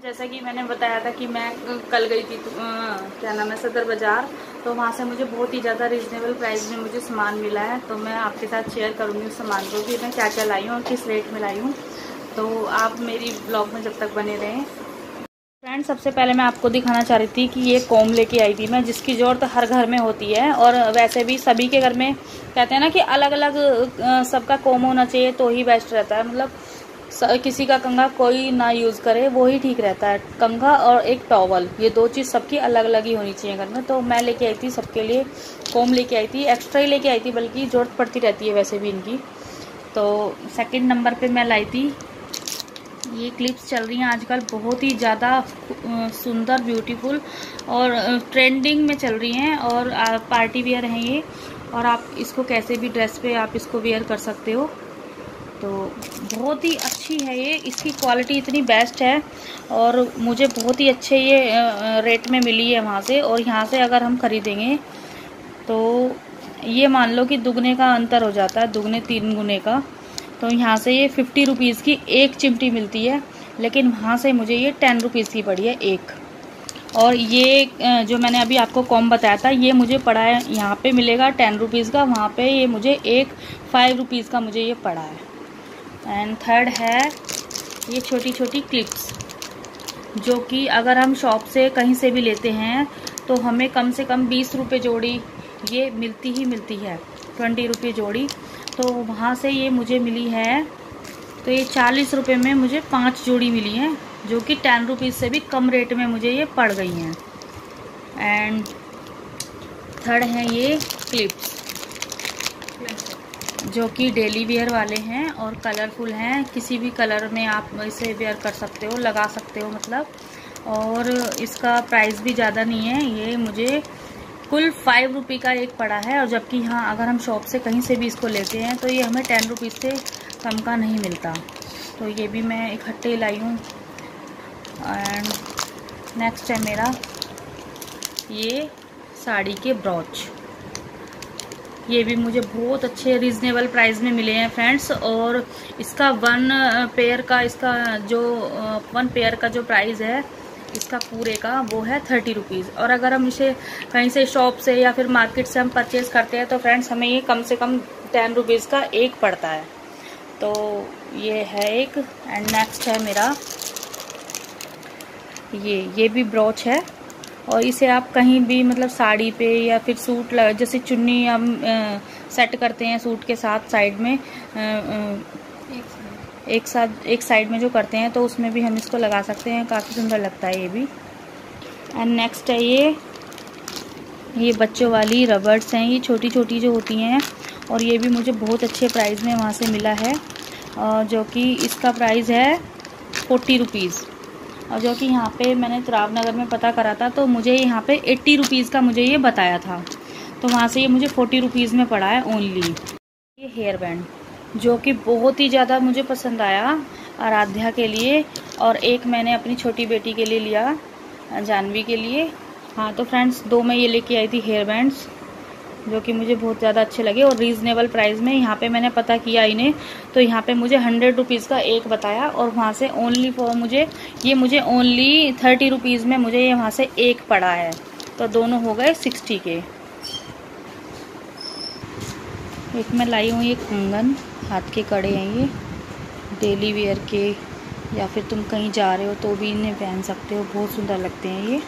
जैसा कि मैंने बताया था कि मैं कल गई थी क्या नाम है सदर बाज़ार, तो वहाँ से मुझे बहुत ही ज़्यादा रीज़नेबल प्राइस में मुझे सामान मिला है। तो मैं आपके साथ शेयर करूँगी उस सामान को कि मैं क्या क्या लाई हूँ और किस रेट में लाई हूँ। तो आप मेरी ब्लॉग में जब तक बने रहें। फ्रेंड्स, सबसे पहले मैं आपको दिखाना चाह रही थी कि ये कॉम लेके आई थी मैं, जिसकी ज़रूरत हर घर में होती है। और वैसे भी सभी के घर में कहते हैं ना कि अलग अलग सबका कॉम होना चाहिए तो ही बेस्ट रहता है। मतलब किसी का कंघा कोई ना यूज़ करे वो ही ठीक रहता है। कंघा और एक टॉवल, ये दो चीज़ सबकी अलग अलग ही होनी चाहिए घर में। तो मैं लेके आई थी सबके लिए कॉम लेके आई थी, एक्स्ट्रा ही लेके आई थी, बल्कि ज़रूरत पड़ती रहती है वैसे भी इनकी। तो सेकंड नंबर पे मैं लाई थी ये क्लिप्स, चल रही हैं आजकल बहुत ही ज़्यादा सुंदर, ब्यूटीफुल और ट्रेंडिंग में चल रही हैं। और पार्टी वेयर हैं ये, और आप इसको कैसे भी ड्रेस पे आप इसको वेयर कर सकते हो। तो बहुत ही अच्छी है ये, इसकी क्वालिटी इतनी बेस्ट है और मुझे बहुत ही अच्छे ये रेट में मिली है वहाँ से। और यहाँ से अगर हम ख़रीदेंगे तो ये मान लो कि दुगने का अंतर हो जाता है, दुगने 3 गुने का। तो यहाँ से ये 50 रुपीज़ की एक चिमटी मिलती है, लेकिन वहाँ से मुझे ये 10 रुपीज़ की पड़ी है एक। और ये जो मैंने अभी आपको कॉम बताया था ये मुझे पड़ा है, यहाँ पे मिलेगा 10 रुपीज़ का, वहाँ पे ये मुझे 5 रुपीज़ का मुझे ये पड़ा है। एंड थर्ड है ये छोटी छोटी क्लिप्स, जो कि अगर हम शॉप से कहीं से भी लेते हैं तो हमें कम से कम 20 रुपये जोड़ी ये मिलती ही मिलती है, 20 रुपये जोड़ी। तो वहाँ से ये मुझे मिली है, तो ये 40 रुपये में मुझे 5 जोड़ी मिली हैं, जो कि 10 रुपीज़ से भी कम रेट में मुझे ये पड़ गई हैं। एंड थर्ड है ये क्लिप्स, जो कि डेली वेयर वाले हैं और कलरफुल हैं, किसी भी कलर में आप इसे वेयर कर सकते हो, लगा सकते हो मतलब। और इसका प्राइस भी ज़्यादा नहीं है, ये मुझे कुल 5 रुपये का एक पड़ा है। और जबकि यहाँ अगर हम शॉप से कहीं से भी इसको लेते हैं तो ये हमें 10 रुपीज़ से कम का नहीं मिलता। तो ये भी मैं इकट्ठे लाई हूँ। एंड नेक्स्ट है मेरा ये साड़ी के ब्रॉच, ये भी मुझे बहुत अच्छे रीज़नेबल प्राइस में मिले हैं फ्रेंड्स। और इसका 1 पेयर का जो प्राइस है इसका पूरे का वो है 30 रुपीज़। और अगर हम इसे कहीं से शॉप से या फिर मार्केट से हम परचेज़ करते हैं तो फ्रेंड्स हमें ये कम से कम 10 रुपीज़ का एक पड़ता है। तो ये है एक। एंड नेक्स्ट है मेरा ये भी ब्रॉच है, और इसे आप कहीं भी मतलब साड़ी पे या फिर सूट जैसे चुन्नी हम सेट करते हैं सूट के साथ साइड में एक साइड में जो करते हैं, तो उसमें भी हम इसको लगा सकते हैं, काफ़ी सुंदर लगता है ये भी। एंड नेक्स्ट है ये बच्चों वाली रबर्स हैं, ये छोटी छोटी जो होती हैं, और ये भी मुझे बहुत अच्छे प्राइस में वहाँ से मिला है, जो कि इसका प्राइस है 40 रुपीज़। और जो कि यहाँ पे मैंने तराव नगर में पता करा था तो मुझे यहाँ पे 80 रुपीज़ का मुझे ये बताया था, तो वहाँ से ये मुझे 40 रुपीज़ में पड़ा है ओनली। ये हेयर बैंड जो कि बहुत ही ज़्यादा मुझे पसंद आया आराध्या के लिए, और एक मैंने अपनी छोटी बेटी के लिए लिया, जानवी के लिए। हाँ तो फ्रेंड्स 2 मैं ये लेके आई थी हेयर बैंड्स, जो कि मुझे बहुत ज़्यादा अच्छे लगे और रीज़नेबल प्राइस में। यहाँ पे मैंने पता किया इन्हें, तो यहाँ पे मुझे 100 रुपीज़ का एक बताया, और वहाँ से ओनली मुझे ओनली 30 रुपीज़ में मुझे ये वहाँ से एक पड़ा है। तो दोनों हो गए 60 के। एक मैं लाई हूँ ये कंगन, हाथ के कड़े हैं ये, डेली वेयर के, या फिर तुम कहीं जा रहे हो तो भी इन्हें पहन सकते हो, बहुत सुंदर लगते हैं ये।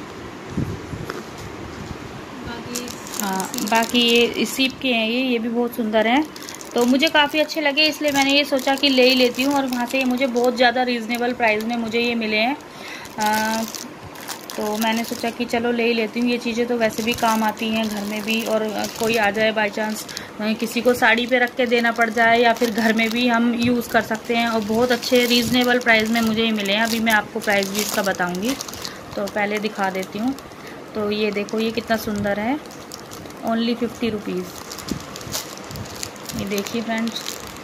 हाँ बाकी ये सीप के हैं ये भी बहुत सुंदर हैं। तो मुझे काफ़ी अच्छे लगे, इसलिए मैंने ये सोचा कि ले ही लेती हूँ। और वहाँ से ये मुझे बहुत ज़्यादा रीज़नेबल प्राइस में मुझे ये मिले हैं, तो मैंने सोचा कि चलो ले ही लेती हूँ। ये चीज़ें तो वैसे भी काम आती हैं घर में भी, और कोई आ जाए बाय चांस, किसी को साड़ी पे रख के देना पड़ जाए, या फिर घर में भी हम यूज़ कर सकते हैं। और बहुत अच्छे रीज़नेबल प्राइस में मुझे ये मिले हैं। अभी मैं आपको प्राइस भी इसका बताऊँगी, तो पहले दिखा देती हूँ। तो ये देखो ये कितना सुंदर है, ओनली 50 रुपीज़। ये देखिए फ्रेंड्स।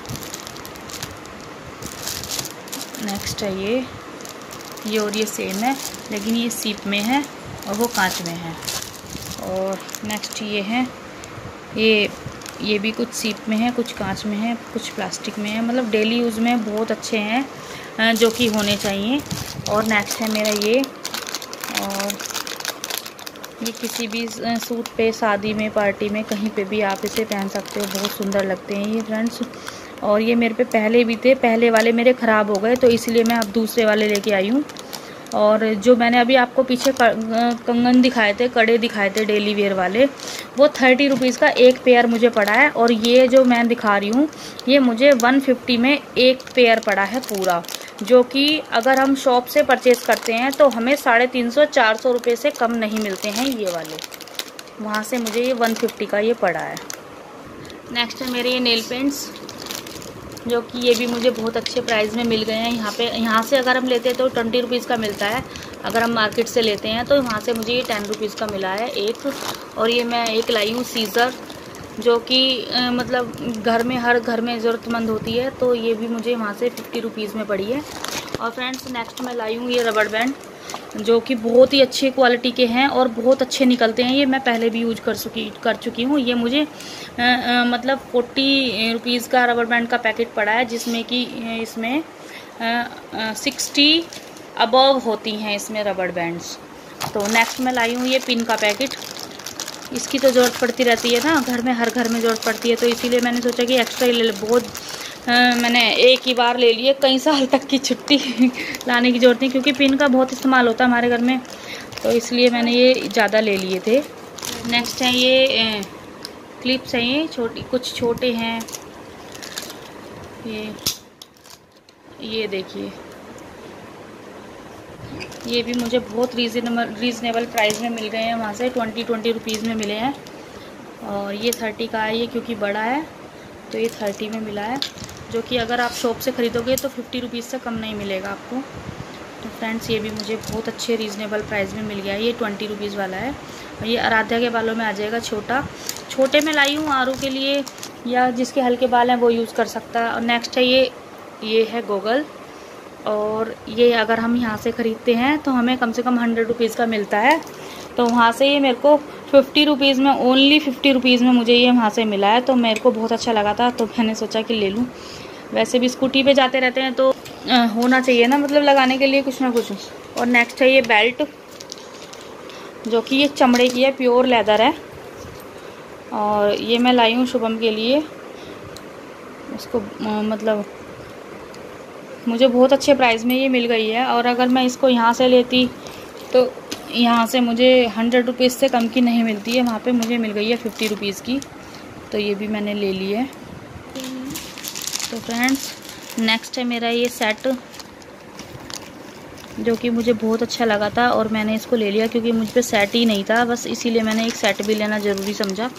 नेक्स्ट है ये और ये सेम है, लेकिन ये सीप में है और वो कांच में है। और नेक्स्ट ये है ये भी कुछ सीप में है, कुछ कांच में है, कुछ प्लास्टिक में है। मतलब डेली यूज़ में बहुत अच्छे हैं, जो कि होने चाहिए। और नेक्स्ट है मेरा ये, और ये किसी भी सूट पे, शादी में, पार्टी में, कहीं पे भी आप इसे पहन सकते हो, बहुत सुंदर लगते हैं ये फ्रेंड्स। और ये मेरे पे पहले भी थे, पहले वाले मेरे ख़राब हो गए तो इसलिए मैं अब दूसरे वाले लेके आई हूँ। और जो मैंने अभी आपको पीछे कंगन दिखाए थे, कड़े दिखाए थे डेली वेयर वाले, वो 30 रुपीज़ का एक पेयर मुझे पड़ा है। और ये जो मैं दिखा रही हूँ ये मुझे 150 में एक पेयर पड़ा है पूरा, जो कि अगर हम शॉप से परचेज़ करते हैं तो हमें 350-400 रुपये से कम नहीं मिलते हैं ये वाले। वहाँ से मुझे ये 150 का ये पड़ा है। नेक्स्ट है मेरे ये नेल पेंट्स, जो कि ये भी मुझे बहुत अच्छे प्राइस में मिल गए हैं। यहाँ से अगर हम लेते हैं तो 20 रुपीज़ का मिलता है, अगर हम मार्केट से लेते हैं तो वहाँ से मुझे ये 10 रुपीज़ का मिला है एक। और ये मैं एक लाई हूँ सीज़र, जो कि मतलब घर में, हर घर में ज़रूरतमंद होती है, तो ये भी मुझे वहाँ से 50 रुपीज़ में पड़ी है। और फ्रेंड्स नेक्स्ट मैं लाई हूँ ये रबड़ बैंड, जो कि बहुत ही अच्छी क्वालिटी के हैं और बहुत अच्छे निकलते हैं। ये मैं पहले भी यूज कर चुकी हूँ। ये मुझे मतलब 40 रुपीज़ का रबर बैंड का पैकेट पड़ा है, जिसमें कि इसमें 60 अबव होती हैं इसमें रबर बैंड्स। तो नेक्स्ट मैं लाई हूँ ये पिन का पैकेट। इसकी तो ज़रूरत पड़ती रहती है ना, घर में, हर घर में ज़रूरत पड़ती है, तो इसीलिए मैंने सोचा कि एक्स्ट्रा ही ले ले। बहुत मैंने एक ही बार ले लिए, कई साल तक की छुट्टी लाने की ज़रूरत नहीं, क्योंकि पिन का बहुत इस्तेमाल होता है हमारे घर में, तो इसलिए मैंने ये ज़्यादा ले लिए थे। नेक्स्ट है ये क्लिप्स हैं, ये कुछ छोटे हैं। ये देखिए, ये भी मुझे बहुत रीज़नेबल प्राइस में मिल गए हैं, वहाँ से 20 रुपीज़ में मिले हैं। और ये 30 का है, ये क्योंकि बड़ा है तो ये 30 में मिला है, जो कि अगर आप शॉप से ख़रीदोगे तो 50 रुपीज़ से कम नहीं मिलेगा आपको। तो फ्रेंड्स ये भी मुझे बहुत अच्छे रीज़नेबल प्राइस में मिल गया है। ये 20 रुपीज़ वाला है, और ये आराध्या के बालों में आ जाएगा छोटे में लाई हूँ, आरू के लिए या जिसके हल्के बाल हैं वो यूज़ कर सकता है। और नेक्स्ट है ये है गोगल, और ये अगर हम यहाँ से ख़रीदते हैं तो हमें कम से कम 100 रुपीज़ का मिलता है, तो वहाँ से ये मेरे को 50 रुपीज़ में, ओनली 50 रुपीज़ में मुझे ये वहाँ से मिला है। तो मेरे को बहुत अच्छा लगा था, तो मैंने सोचा कि ले लूँ। वैसे भी स्कूटी पे जाते रहते हैं तो होना चाहिए ना, मतलब लगाने के लिए कुछ ना कुछ। और नेक्स्ट है ये बेल्ट, जो कि ये चमड़े की है, प्योर लेदर है, और ये मैं लाई हूँ शुभम के लिए। उसको मतलब मुझे बहुत अच्छे प्राइस में ये मिल गई है, और अगर मैं इसको यहाँ से लेती तो यहाँ से मुझे 100 रुपीज़ से कम की नहीं मिलती है, वहाँ पे मुझे मिल गई है 50 रुपीज़ की, तो ये भी मैंने ले ली है। तो फ्रेंड्स नेक्स्ट है मेरा ये सेट, जो कि मुझे बहुत अच्छा लगा था और मैंने इसको ले लिया, क्योंकि मुझ पे सेट ही नहीं था, बस इसीलिए मैंने एक सेट भी लेना ज़रूरी समझा।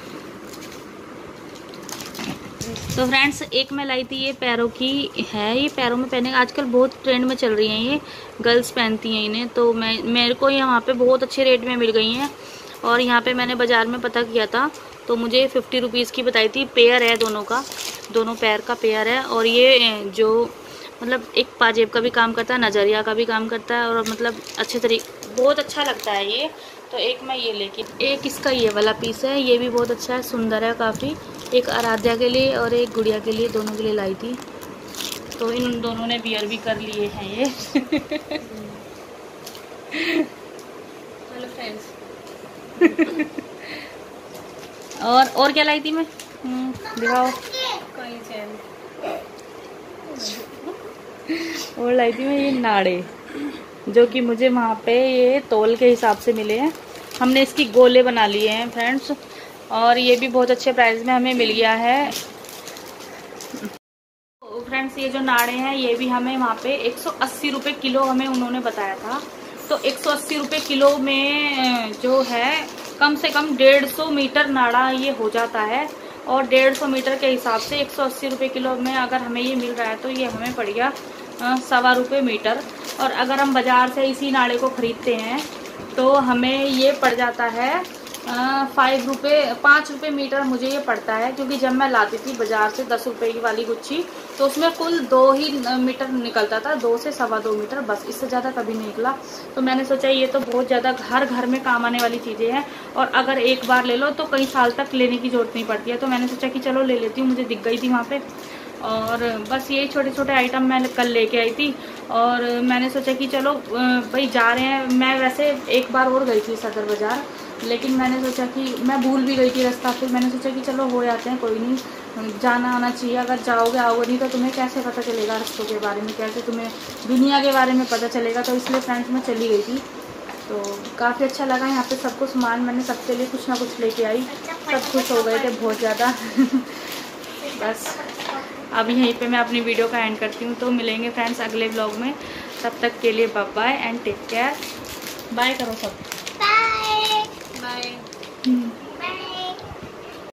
तो फ्रेंड्स एक मैं लाई थी, ये पैरों की है, ये पैरों में पहने, आजकल बहुत ट्रेंड में चल रही हैं, ये गर्ल्स पहनती हैं इन्हें। तो मेरे को यहाँ पे बहुत अच्छे रेट में मिल गई हैं, और यहाँ पे मैंने बाज़ार में पता किया था तो मुझे 50 रुपीज़ की बताई थी। पेयर है दोनों पैर का पेयर है, और ये जो मतलब एक पाजेब का भी काम करता है, नज़रिया का भी काम करता है, और मतलब अच्छे तरीके, बहुत अच्छा लगता है ये। तो एक मैं ये लेके, एक इसका ये वाला पीस है, ये भी बहुत अच्छा है, सुंदर है काफ़ी। एक आराध्या के लिए और एक गुड़िया के लिए, दोनों के लिए लाई थी, तो इन दोनों ने बियर भी कर लिए हैं ये। Hello friends. और क्या लाई थी मैं, दिखाओ। और लाई थी मैं ये नाड़े, जो कि मुझे वहाँ पे ये तोल के हिसाब से मिले हैं। हमने इसकी गोले बना लिए हैं फ्रेंड्स, और ये भी बहुत अच्छे प्राइस में हमें मिल गया है। फ्रेंड्स ये जो नाड़े हैं ये भी हमें वहाँ पे 180 रुपये किलो हमें उन्होंने बताया था। तो 180 रुपये किलो में जो है कम से कम 150 मीटर नाड़ा ये हो जाता है, और 150 मीटर के हिसाब से 180 रुपये किलो में अगर हमें ये मिल रहा है तो ये हमें पड़ गया 1.25 रुपये मीटर। और अगर हम बाज़ार से इसी नाड़े को ख़रीदते हैं तो हमें ये पड़ जाता है 5 रुपये मीटर मुझे ये पड़ता है, क्योंकि जब मैं लाती थी बाज़ार से 10 रुपये की वाली गुच्छी तो उसमें कुल 2 ही मीटर निकलता था, 2 से 2.25 मीटर, बस इससे ज़्यादा कभी नहीं निकला। तो मैंने सोचा ये तो बहुत ज़्यादा हर घर में काम आने वाली चीज़ें हैं, और अगर एक बार ले लो तो कई साल तक लेने की ज़रूरत नहीं पड़ती है। तो मैंने सोचा कि चलो ले लेती हूँ, मुझे दिख गई थी वहाँ पे। और बस ये छोटे छोटे आइटम मैं कल लेके आई थी। और मैंने सोचा कि चलो भाई जा रहे हैं। मैं वैसे एक बार और गई थी सदर बाज़ार, लेकिन मैंने सोचा कि मैं भूल भी गई थी रास्ता, फिर मैंने सोचा कि चलो हो आते हैं, कोई नहीं, जाना आना चाहिए। अगर जाओगे आओगे नहीं तो तुम्हें कैसे पता चलेगा रास्तों के बारे में, कैसे तुम्हें दुनिया के बारे में पता चलेगा। तो इसलिए फ्रेंड्स मैं चली गई थी। तो काफ़ी अच्छा लगा यहाँ पे सबको सामान मैंने सबके लिए कुछ ना कुछ लेके आई, सब खुश हो गए थे बहुत ज़्यादा। बस अब यहीं पे मैं अपनी वीडियो का एंड करती हूँ। तो मिलेंगे फ्रेंड्स अगले व्लॉग में, तब तक के लिए bye bye and take care. Bye करो सब, बाय बाय।